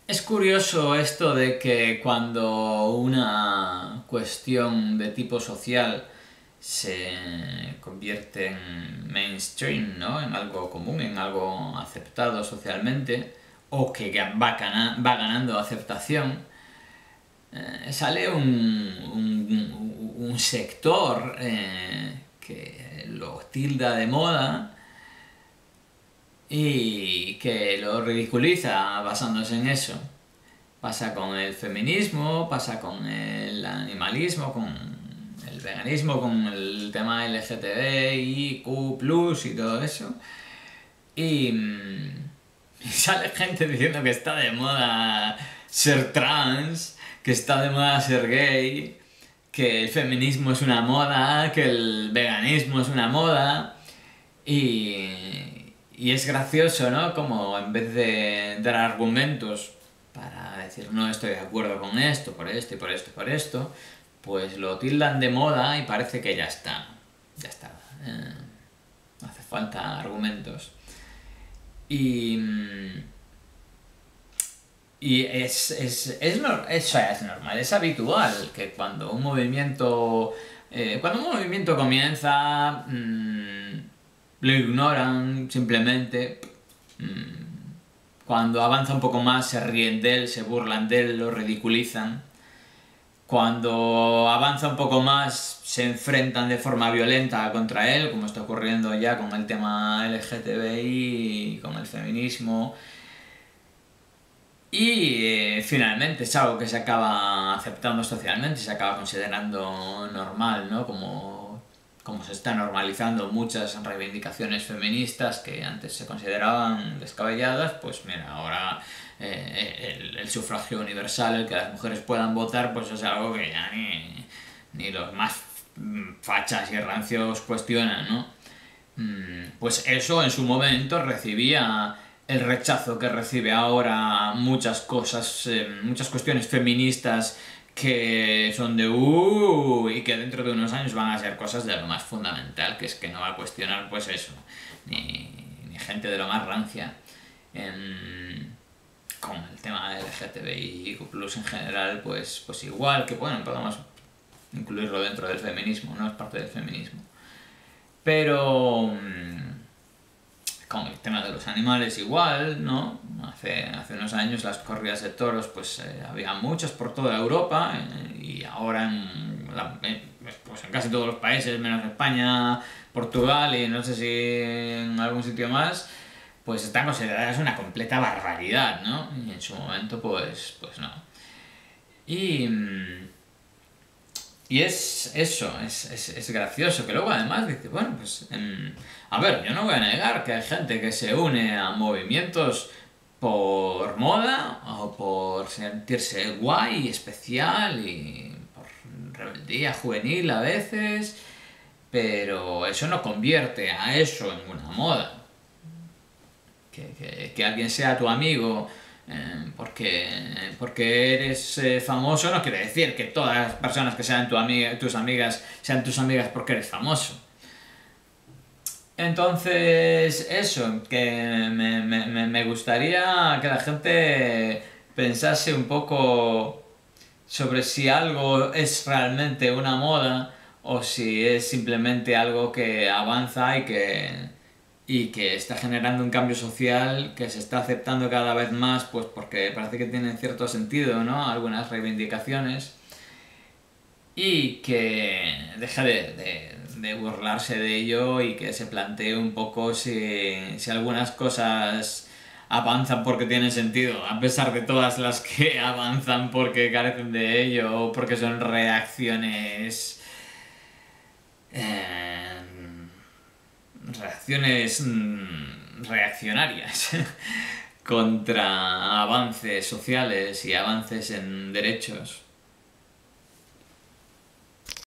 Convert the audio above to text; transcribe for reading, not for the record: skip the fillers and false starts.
Es curioso esto de que cuando una cuestión de tipo social se convierte en mainstream, ¿no? En algo común, en algo aceptado socialmente, o que va ganando aceptación, sale un sector que lo tilda de moda y que lo ridiculiza basándose en eso. Pasa con el feminismo, pasa con el animalismo, con el veganismo, con el tema LGTBI, Q+, y todo eso. Y, y sale gente diciendo que está de moda ser trans, que está de moda ser gay, que el feminismo es una moda, que el veganismo es una moda. Y es gracioso, ¿no? Como en vez de dar argumentos para decir no estoy de acuerdo con esto, por esto y por esto y por esto, pues lo tildan de moda y parece que ya está. Ya está. No hace falta argumentos. Y, y eso es normal, es habitual que cuando un movimiento comienza, lo ignoran simplemente. Cuando avanza un poco más se ríen de él, se burlan de él, lo ridiculizan. Cuando avanza un poco más se enfrentan de forma violenta contra él, como está ocurriendo ya con el tema LGTBI y con el feminismo. Y finalmente es algo que se acaba aceptando socialmente, se acaba considerando normal, ¿no? Como se está normalizando muchas reivindicaciones feministas que antes se consideraban descabelladas, pues mira, ahora el sufragio universal, el que las mujeres puedan votar, pues es algo que ya ni los más fachas y rancios cuestionan, ¿no? Pues eso en su momento recibía el rechazo que recibe ahora muchas cosas, muchas cuestiones feministas que son de y que dentro de unos años van a ser cosas de lo más fundamental, que es que no va a cuestionar pues eso, ni gente de lo más rancia. Con el tema del LGTBI y Q+ en general, pues igual que bueno, podemos incluirlo dentro del feminismo, no es parte del feminismo. Pero con el tema de los animales igual, ¿no? Hace unos años las corridas de toros pues había muchas por toda Europa y ahora pues en casi todos los países, menos España, Portugal y no sé si en algún sitio más, pues están consideradas una completa barbaridad, ¿no? Y en su momento pues no. Y, y es eso, es gracioso, que luego además dice, bueno, pues, a ver, yo no voy a negar que hay gente que se une a movimientos por moda o por sentirse guay, especial y por rebeldía juvenil a veces, pero eso no convierte a eso en una moda. Que alguien sea tu amigo porque eres famoso no quiere decir que todas las personas que sean tus amigas sean tus amigas porque eres famoso. Entonces, eso, que me gustaría que la gente pensase un poco sobre si algo es realmente una moda o si es simplemente algo que avanza y que está generando un cambio social que se está aceptando cada vez más, pues porque parece que tienen cierto sentido, ¿no? Algunas reivindicaciones y que deje de burlarse de ello y que se plantee un poco si algunas cosas avanzan porque tienen sentido, a pesar de todas las que avanzan porque carecen de ello o porque son reacciones eh, reaccionarias contra avances sociales y avances en derechos.